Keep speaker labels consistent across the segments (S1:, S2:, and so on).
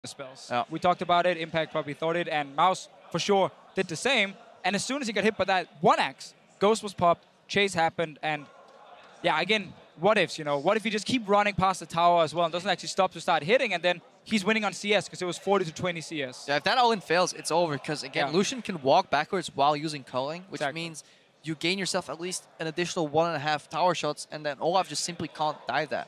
S1: spells.
S2: Yeah.
S1: We talked about it, Impact probably thought it, and Mouse for sure did the same. And as soon as he got hit by that one axe, Ghost was popped, Chase happened, and yeah, again, what ifs, you know? What if you just keep running past the tower as well and doesn't actually stop to start hitting, and then he's winning on CS because it was 40 to 20 CS.
S2: Yeah, if that all-in fails, it's over because, again, Lucian can walk backwards while using culling, which means you gain yourself at least an additional 1.5 tower shots, and then Olaf just simply can't dive that.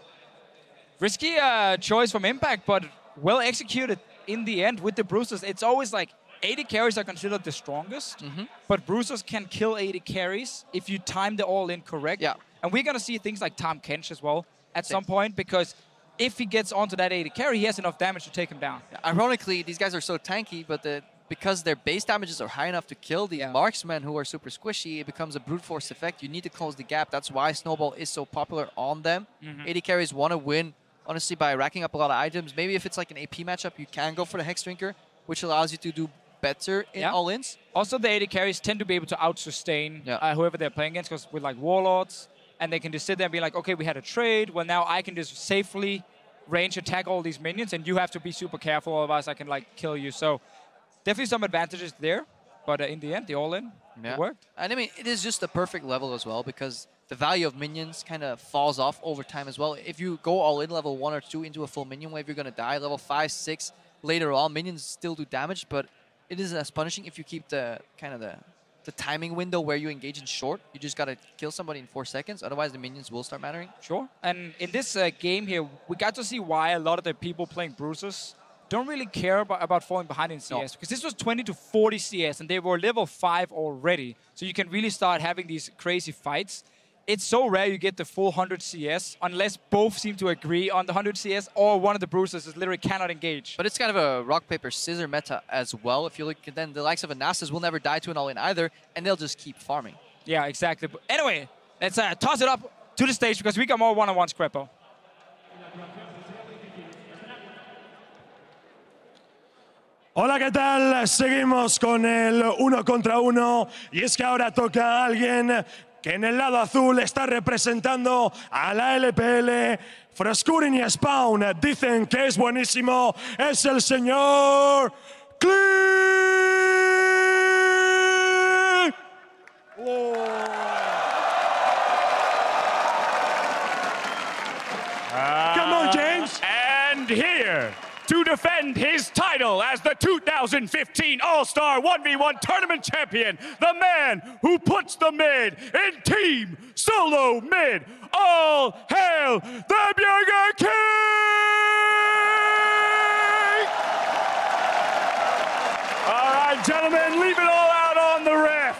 S1: Risky choice from Impact, but well executed in the end with the Bruisers. It's always like 80 carries are considered the strongest, but Bruisers can kill 80 carries if you time the all-in correct.
S2: Yeah.
S1: And we're going to see things like Tahm Kench as well at some point, because if he gets onto that 80 carry, he has enough damage to take him down.
S2: Yeah, ironically, these guys are so tanky, but because their base damages are high enough to kill these marksmen who are super squishy, it becomes a brute force effect. You need to close the gap. That's why Snowball is so popular on them. 80 carries want to win, honestly, by racking up a lot of items. Maybe if it's like an AP matchup, you can go for the Hex Drinker, which allows you to do better in all-ins.
S1: Also, the 80 carries tend to be able to out-sustain whoever they're playing against, because with like Warlords, and they can just sit there and be like, okay, we had a trade. Well, now I can just safely range attack all these minions, and you have to be super careful, otherwise I can like kill you. So definitely some advantages there, but in the end, the all-in, it worked.
S2: And I mean, it is just the perfect level as well, because the value of minions kind of falls off over time as well. If you go all in level 1 or 2 into a full minion wave, you're going to die. Level 5, 6, later on, minions still do damage, but it isn't as punishing if you keep the kind of the timing window where you engage in short. You just got to kill somebody in 4 seconds, otherwise the minions will start mattering.
S1: Sure. And in this game here, we got to see why a lot of the people playing Bruisers don't really care about falling behind in CS. Because this was 20 to 40 CS, and they were level 5 already. So you can really start having these crazy fights. It's so rare you get the full 100 CS, unless both seem to agree on the 100 CS, or one of the Bruisers is literally cannot engage.
S2: But it's kind of a rock, paper, scissor meta as well. If you look at then the likes of a Nasus will never die to an all-in either, and they'll just keep farming.
S1: Yeah, exactly. But anyway, let's toss it up to the stage, because we got more one-on-ones, Crepo.
S3: Hola, ¿qué tal? Seguimos con el 1 contra 1, y es que ahora toca a alguien que en el lado azul está representando a la LPL. Froskurin y Spawn dicen que es buenísimo. Es el señor Click. Come on, James.
S4: And here, to defend his title as the 2015 All-Star 1v1 Tournament Champion, the man who puts the mid in Team Solo Mid. All hail the Burger King! All right, gentlemen, leave it all out on the ref.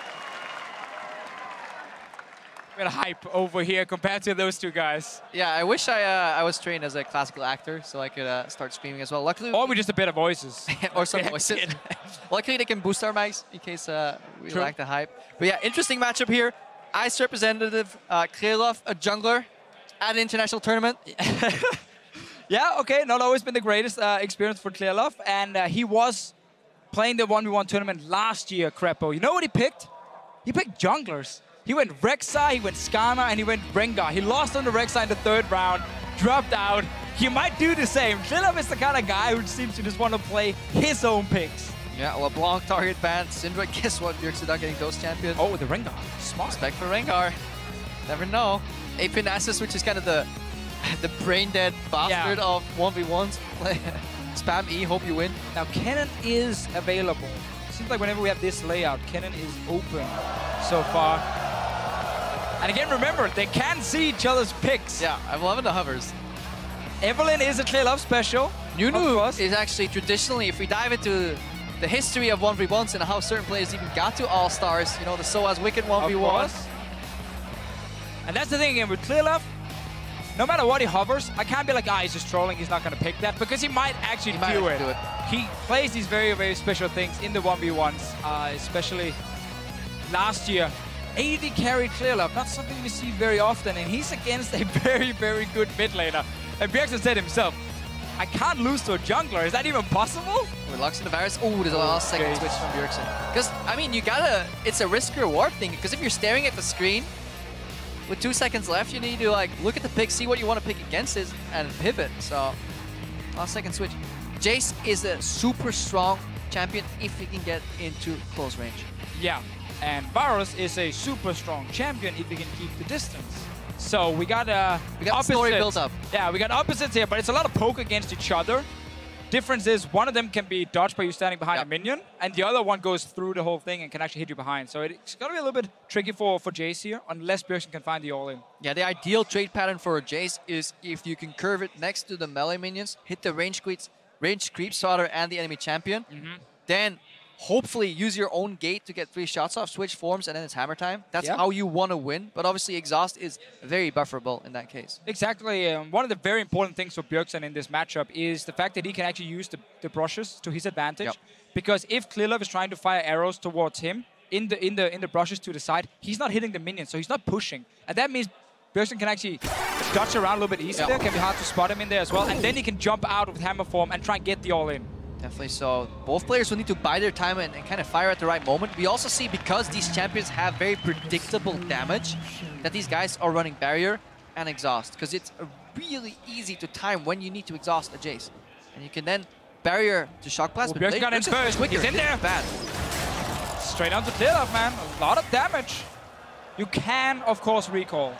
S1: Bit of hype over here compared to those two guys.
S2: Yeah, I wish I was trained as a classical actor so I could start screaming as well. Luckily,
S1: or we just a bit of voices.
S2: or some voices. Luckily, they can boost our mics in case we lack the hype. But yeah, interesting matchup here. ICE representative Krylov, a jungler at an international tournament.
S1: Yeah, okay, not always been the greatest experience for Krylov, and he was playing the 1v1 tournament last year, Crepo. You know what he picked? He picked junglers. He went Rek'Sai, he went Skarner, and he went Rengar. He lost on the Rek'Sai in the 3rd round, dropped out. He might do the same. Krylov is the kind of guy who seems to just want to play his own picks.
S2: Yeah, LeBlanc target ban. Syndra, guess what? Bjergstad getting Ghost Champion.
S1: Oh, the Rengar. Smart.
S2: Respect for Rengar. Never know. AP Nasus, which is kind of the brain-dead bastard of 1v1s. Spam E, hope you win.
S1: Now, Kennen is available. Seems like whenever we have this layout, Kennen is open so far. And again, remember, they can see each other's picks.
S2: Yeah, I'm loving the hovers.
S1: Evelynn is a Krylov special.
S2: Nunu is actually traditionally, if we dive into the history of 1v1s and how certain players even got to All-Stars, you know, the Soaz Wicked 1v1.
S1: And that's the thing again with Krylov. No matter what he hovers, I can't be like, he's just trolling, he's not going to pick that, because he might actually do it. He plays these very, very special things in the 1v1s, especially last year. 80 carry Krylov, not something you see very often, and he's against a very, very good mid laner. And Bjergstad said himself, I can't lose to a jungler. Is that even possible?
S2: With Lux and the Varus. Oh, there's a last second switch from Bjergstad. Because, I mean, you gotta, it's a risk-reward thing, because if you're staring at the screen, with 2 seconds left, you need to like look at the pick, see what you want to pick against it, and pivot. So, last second switch. Jace is a super strong champion if he can get into close range.
S1: Yeah, and Varus is a super strong champion if he can keep the distance. So we got
S2: story built up.
S1: Yeah, we got opposites here, but it's a lot of poke against each other. Difference is one of them can be dodged by you standing behind a minion, and the other one goes through the whole thing and can actually hit you behind. So it's gonna be a little bit tricky for Jace here, unless Bjergsen can find the all-in.
S2: Yeah, the ideal trade pattern for Jace is if you can curve it next to the melee minions, hit the range creeps rather, and the enemy champion, then hopefully use your own gate to get 3 shots off, switch forms, and then it's hammer time. That's how you want to win, but obviously Exhaust is very bufferable in that case.
S1: Exactly. One of the very important things for Bjergsen in this matchup is the fact that he can actually use the brushes to his advantage. Because if Klilov is trying to fire arrows towards him in the brushes to the side, he's not hitting the minions, so he's not pushing. And that means Bjergsen can actually dodge around a little bit easier. Can be hard to spot him in there as well. And then he can jump out with hammer form and try and get the all-in.
S2: Definitely so. Both players will need to bide their time and kind of fire at the right moment. We also see, because these champions have very predictable damage, that these guys are running barrier and exhaust, because it's really easy to time when you need to exhaust a Jace. And you can then barrier to shock blast.
S1: But Bjergsen got in first. He's in there.
S2: Bad.
S1: Straight onto Klilov, man. A lot of damage. You can, of course, recall.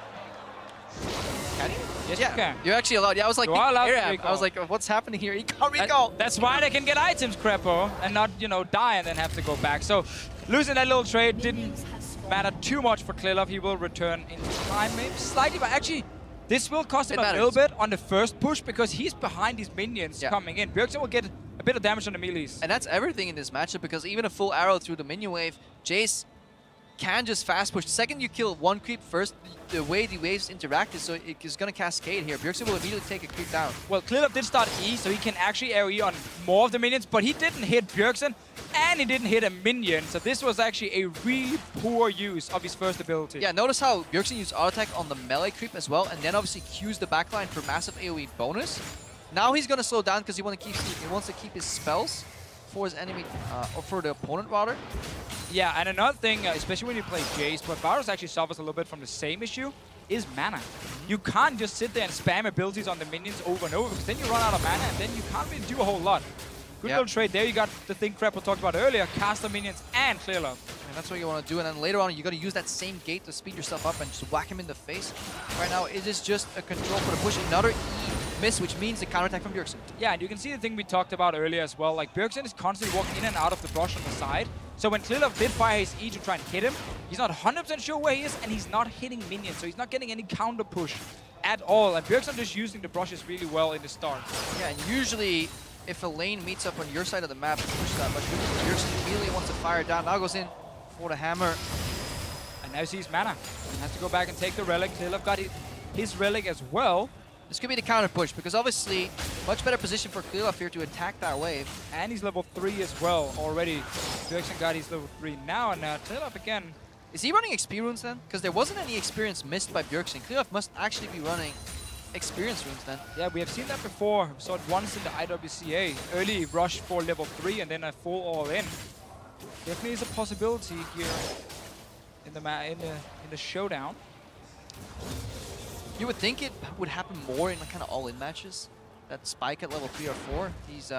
S1: Can you? Yes, you can.
S2: You're actually allowed. Yeah, I was like, I was like, what's happening here? He can't recall.
S1: That's why they can get items, Krepo, and not, you know, die and then have to go back. So losing that little trade didn't matter too much for Klilov. He will return in time, maybe slightly, but actually, this will cost him a little bit on the first push because he's behind these minions coming in. Bjergsen will get a bit of damage on the melees.
S2: And that's everything in this matchup, because even a full arrow through the minion wave, Jace can just fast push. The second you kill one creep first, the way the waves interact is so it is going to cascade here. Bjergsen will immediately take a creep down.
S1: Well, Klilov did start E, so he can actually AoE on more of the minions, but he didn't hit Bjergsen, and he didn't hit a minion. So this was actually a really poor use of his first ability.
S2: Yeah, notice how Bjergsen used auto attack on the melee creep as well, and then obviously Qs the backline for massive AoE bonus. Now he's going to slow down because he wants to keep his spells for his enemy, or for the opponent rather.
S1: Yeah, and another thing, especially when you play Jace, but Varus actually suffers a little bit from the same issue, is mana. You can't just sit there and spam abilities on the minions over and over, because then you run out of mana, and then you can't really do a whole lot. Good little trade there. You got the thing Krepo talked about earlier, cast the minions and Klilov.
S2: And that's what you want to do, and then later on, you're going to use that same gate to speed yourself up and just whack him in the face. Right now, it is just a control for the push. Another E miss, which means the counterattack from Bjergsen.
S1: Yeah, and you can see the thing we talked about earlier as well. Like, Bjergsen is constantly walking in and out of the brush on the side. So when Klilov did fire his E to try and hit him, he's not 100% sure where he is, and he's not hitting minions, so he's not getting any counter push at all. And Bjergsen just using the brushes really well in the start.
S2: Yeah, and usually, if a lane meets up on your side of the map, push that much. Bjergsen immediately wants to fire down. Now goes in for the hammer.
S1: And now sees mana. He has to go back and take the relic. Klilov got his relic as well.
S2: This could be the counter push, because obviously, much better position for Klilov here to attack that wave.
S1: And he's level 3 as well already. Bjergsen got his level 3 now, and Klilov again.
S2: Is he running experience then? Because there wasn't any experience missed by Bjergsen. Klilov must actually be running experience runes then.
S1: Yeah, we have seen that before. We saw it once in the IWCA. Early rush for level 3 and then a full all-in. Definitely is a possibility here in the showdown.
S2: You would think it would happen more in kind of all-in matches. That spike at level 3 or 4.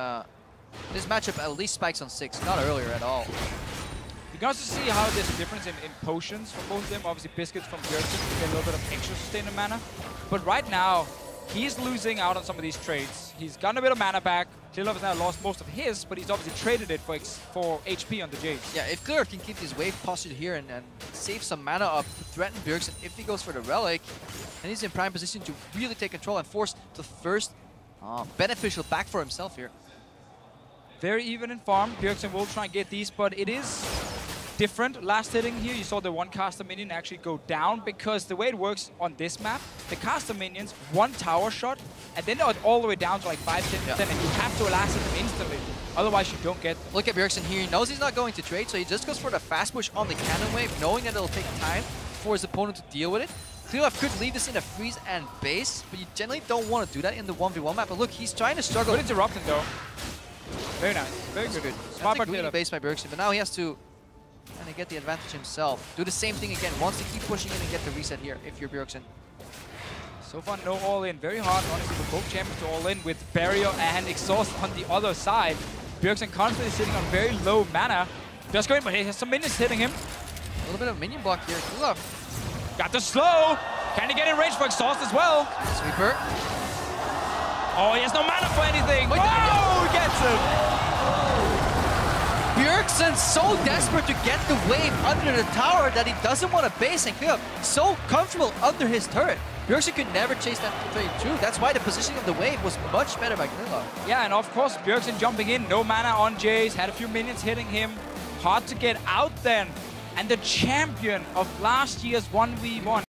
S2: This matchup at least spikes on 6, not earlier at all.
S1: You can also see how there's a difference in potions for both of them. Obviously, Biscuits from Bjergsen to get a little bit of extra sustained mana. But right now, he's losing out on some of these trades. He's gotten a bit of mana back. Klilov has now lost most of his, but he's obviously traded it for HP on the Jace.
S2: Yeah, if Klilov can keep his wave postured here and save some mana up to threaten Bjergsen if he goes for the relic, then he's in prime position to really take control and force the first beneficial back for himself here.
S1: Very even in farm. Bjergsen will try and get these, but it is different. Last hitting here, you saw the one caster minion actually go down, because the way it works on this map, the caster minions, one tower shot, and then they're all the way down to like 5-10%, and you have to last hit them instantly. Otherwise, you don't get them.
S2: Look at Bjergsen here. He knows he's not going to trade, so he just goes for the fast push on the cannon wave, knowing that it'll take time for his opponent to deal with it. Klilov could leave this in a freeze and base, but you generally don't want to do that in the 1v1 map. But look, he's trying to struggle.
S1: Good interrupting though. Very nice. Very good.
S2: Smart by Klilov. Base by Bjergsen, but now he has to kind of get the advantage himself. Do the same thing again. Wants to keep pushing in and get the reset here if you're Bjergsen.
S1: So far, no all-in. Very hard, honestly, for both champions to all-in with Barrier and Exhaust on the other side. Bjergsen constantly sitting on very low mana. Just going, but he has some minions hitting him.
S2: A little bit of minion block here. Krylov.
S1: Got the slow. Can he get in range for Exhaust as well?
S2: Sweeper.
S1: Oh, he has no mana for anything.
S2: Wait,
S1: oh, he gets him.
S2: Bjergsen's so desperate to get the wave under the tower that he doesn't want to base, and Krylov so comfortable under his turret. Bjergsen could never chase that trade through. That's why the positioning of the wave was much better by Krylov.
S1: Yeah, and of course, Bjergsen jumping in. No mana on Jace. Had a few minions hitting him. Hard to get out then. And the champion of last year's 1v1.